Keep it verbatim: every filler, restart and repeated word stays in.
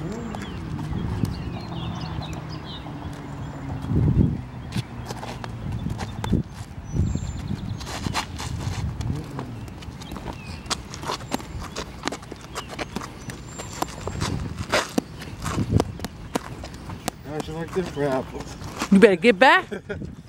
How'd you like this for apples? You better get back.